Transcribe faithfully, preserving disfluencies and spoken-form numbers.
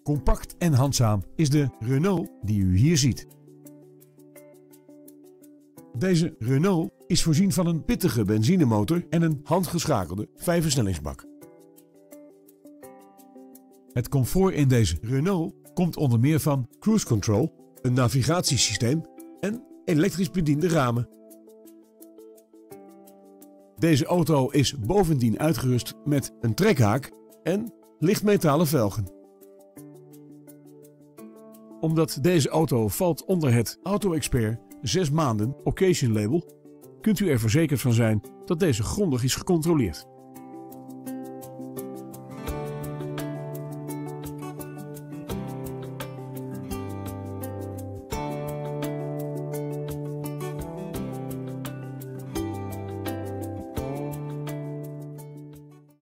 Compact en handzaam is de Renault die u hier ziet. Deze Renault is voorzien van een pittige benzinemotor en een handgeschakelde vijfversnellingsbak. Het comfort in deze Renault komt onder meer van cruise control, een navigatiesysteem en elektrisch bediende ramen. Deze auto is bovendien uitgerust met een trekhaak en lichtmetalen velgen. Omdat deze auto valt onder het Auto-Expert zes maanden Occasion label, kunt u er verzekerd van zijn dat deze grondig is gecontroleerd.